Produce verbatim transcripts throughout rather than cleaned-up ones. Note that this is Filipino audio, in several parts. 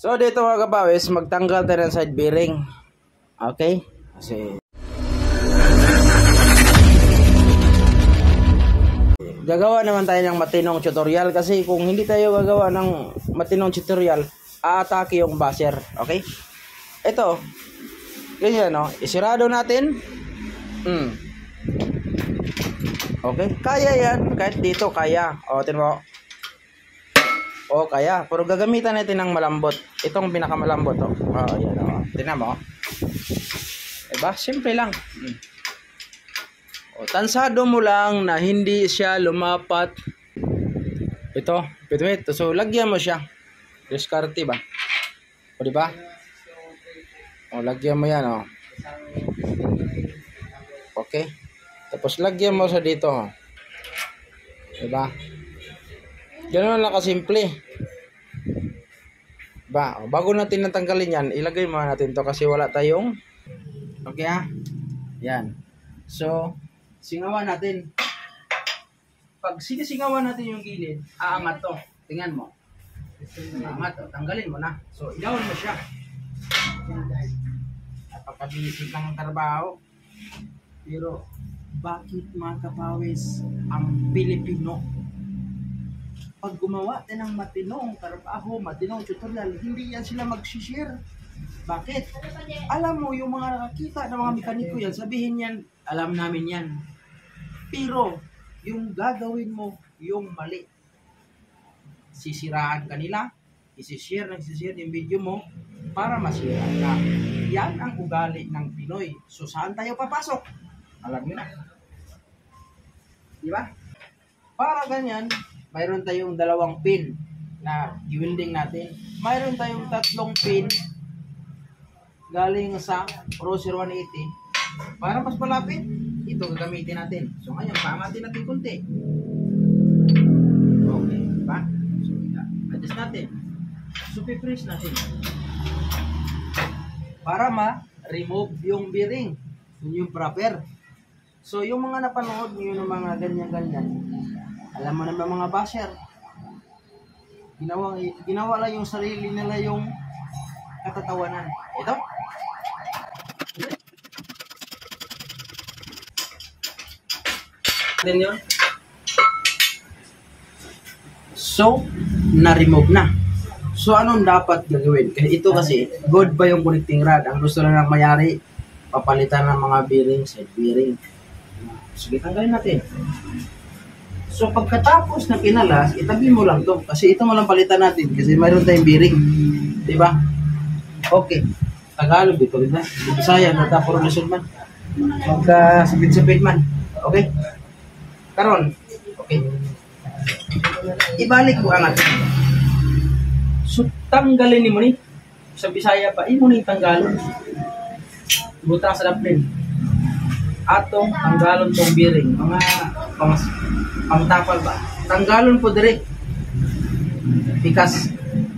So dito mga kapawis, magtanggal tayo ng side bearing. Okay? Kasi gagawa naman tayo ng matinong tutorial, kasi kung hindi tayo gagawa ng matinong tutorial, aatake yung basher. Okay? Ito, ganyan, no? Isirado natin. Hmm. Okay? Kaya yan. Kahit dito, kaya. O, tingnan mo. O, kaya. Pero gagamitan natin ng malambot. Itong pinakamalambot, o. O, yan, o. Tingnan mo. Diba? Simple lang. Hmm. O, tansado mo lang na hindi siya lumapat. Ito, pitwit. So, lagyan mo siya. Diskarte ba? O, diba? O, lagyan mo yan, o. Okay? Tapos, lagyan mo sa dito, o. Diba? Ganoon lang kasimple. Diba? O, bago natin natanggalin yan, ilagay mo natin to kasi wala tayong. Okay, ha? Yan. So, singawan natin. Pag sinisingawan natin yung gilid, aangat to. Tingnan mo. Aangat to. Tanggalin mo na. So, ilawan mo siya. Napakabilis lang ang trabaho. Pero, bakit mga kapawis ang Pilipino, pag gumawa tayo ng matinong trabaho, matinong tutorial, hindi yan sila mag-share? Bakit? Alam mo, yung mga nakakita ng mga mekaniko yan, sabihin yan, alam namin yan. Pero, yung gagawin mo, yung mali. Sisiraan kanila, isishare na isishare yung video mo, para masira ka. Yan ang ugali ng Pinoy. So, saan tayo papasok? Alam nyo na. Diba? Para ganyan, mayroon tayong dalawang pin na i-welding natin. Mayroon tayong tatlong pin galing sa Cruiser one eighty. Para mas malapit, ito gagamitin natin. So ngayon, paangatin natin kunti. Okay, diba? So, adjust natin. So, pipress natin. Para ma-remove yung bearing. Yun yung proper. So, yung mga napanood nyo ng mga ganyan-ganyan, alam mo naman mga basher, ginawa, ginawa lang yung sarili nila yung katatawanan. Ito. Din yun. So, na-remove na. So, anong dapat gagawin? Kasi ito kasi, good ba yung connecting rod? Ang gusto lang ng mayari, papalitan ng mga bearing, side bearing. Sige, tanggalin natin. So, pagkatapos na pinalas, itabi mo lang to. Kasi ito mo lang palitan natin. Kasi mayroon tayong bearing. Diba? Okay. Tagalog dito rin na. Bisaya, natapos relasyon man. Magkasipit-sipit man. Okay? Karon, okay. Ibalik ko angat. So, tanggalin ni mo ni. Sa Bisaya pa, imo ni tanggalon. Butang sa daplin. Atong tanggalon tong bearing. Mga pang, pangtapal ba? Tanggalon po direct. Pikas.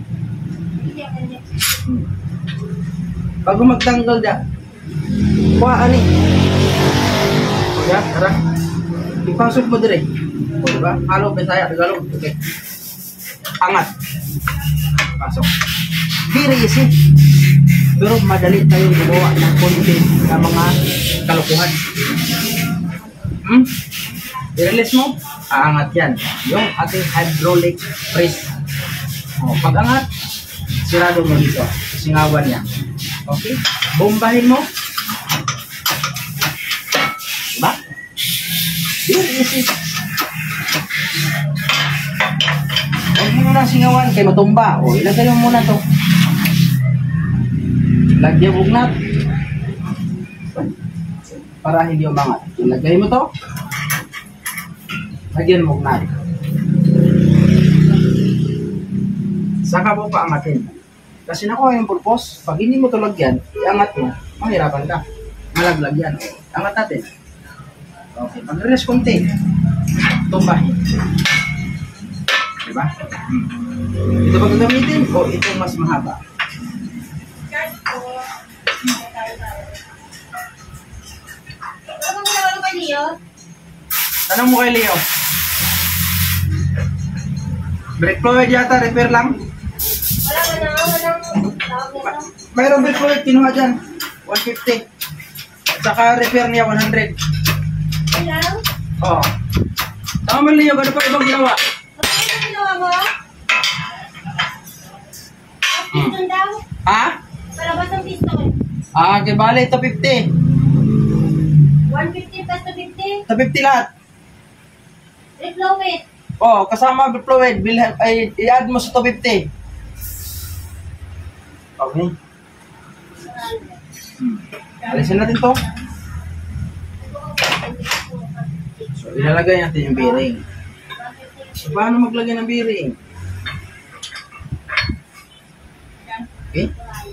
Hmm. Bago magtanggal da, kuha ani. Ya, tara. Ipasok mo dire. O, diba? Halo, Bisaya, Tagalog. Okay. Angat. Pasok. Very easy. Pero madali tayong gumawa ng content na mga kalukuhan. Hmm? I-release mo, aangat yan. Yung ating hydraulic press. O, pag angat, sirado mo dito. Singawan niya. Okay? Bombahin mo. Diba? Very easy. Huwag mo na singawan kay matumba. O, ilagay mo muna to. Lagyan mo ugnat. Para hindi umangat. Ilagay mo to. Lagyan mo ugnat. Saka mo pa angatin. Kasi nakuha yung purpose. Pag hindi mo to lagyan, iangat mo, mahirapan ka. Malaglag yan. Angat natin. Okay, pag-release konti. Tumbahin. Diba? Hmm. Ito ba gagamitin o ito mas mahaba? Tanong mo kay Leo. Brake fluid yata, repair lang? Wala ka na, walang Ma- mayroon bill fluid, kinuha dyan. one fifty. At saka repair niya, one hundred. Hello? Oo. Tama man niyo, ano pa ibang ginawa? Ano yung ginawa mo? Hmm. Piston daw? Ha? Palabas ang piston. Ah, kay bale, two fifty. one fifty plus two fifty. two fifty lahat. Reflow it. Oh, kasama bill fluid, bill, ay, i-add mo sa two fifty. Okay. Hmm. Alisin natin to. So, ilalagay natin yung bearing. So, paano maglagay ng bearing? Okay.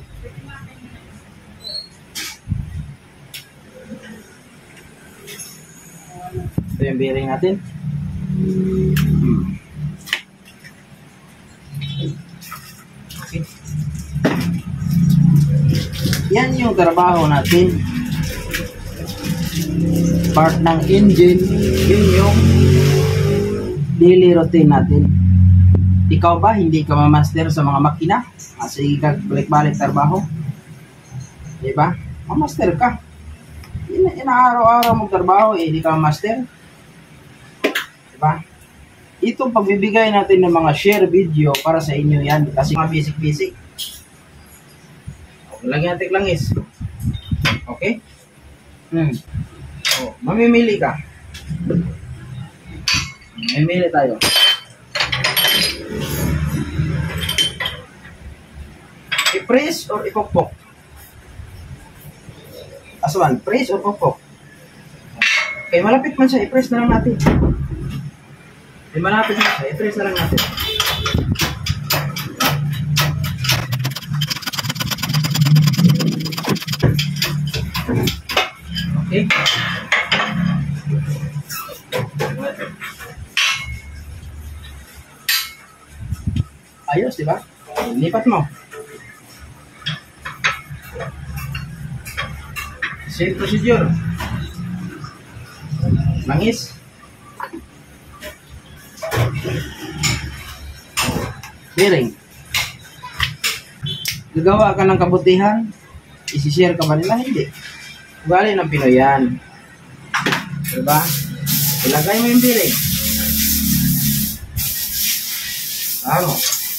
Ito yung bearing natin. Hmm. Okay. Yan yung trabaho natin. Part ng engine, yun yung daily routine natin. Ikaw ba, hindi ka ma-master sa mga makina? Kasi balik-balik trabaho. Diba? Ma-master ka. Ina inaaraw-araw mong trabaho, eh, hindi ka ma-master. Diba? Itong pagbibigay natin ng mga share video para sa inyo yan. Kasi mga basic-basic. Lagyan natin langis. Okay? Hmm. Oh, mamimili ka. Mamimili tayo. I-press or ipokpok? Aswan, press or pokpok? Okay, malapit man siya. I-press na lang natin. Okay, malapit man siya. I-press na lang natin. Okay. Ayos, diba? Lipat mo. Same procedure. Langis. Bearing. Gagawa ka ng kabutihan, isi-share ka ba nila? Hindi. Ugali ng Pinoy yan. Diba? Ilagay mo yung bearing. Ano?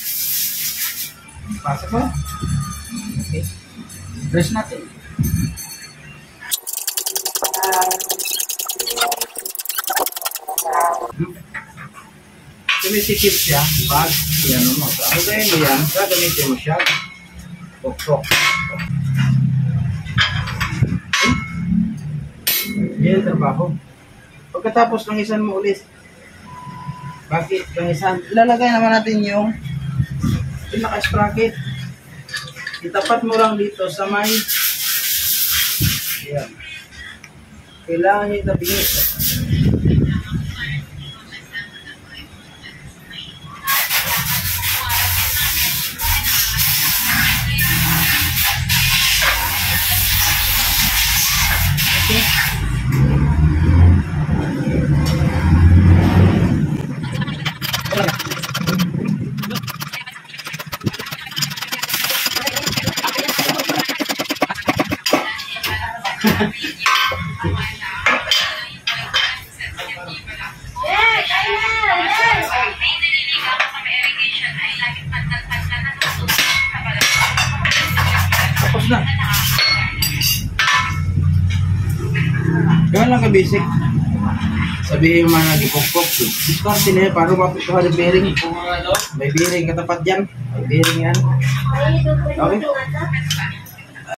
Pasok mo. Okay. Press natin. Sumisikip siya pag yan mo. So, ang gawin mo yan, gagamitin mo siya. Pok-pok. Yan trabaho. Pagkatapos langisan mo ulit. Bakit langisan? Ilalagay naman natin yung pinaka-sprocket. Itapat mo lang dito sa may yan. Kailangan nyo itabingit. Tapos na. Gawin lang ka-basic. Sabihin mo na nag-ipok-pok. Diskarte na yun. Paano mapituha ng bearing? May bearing katapat dyan. May bearing yan. Okay.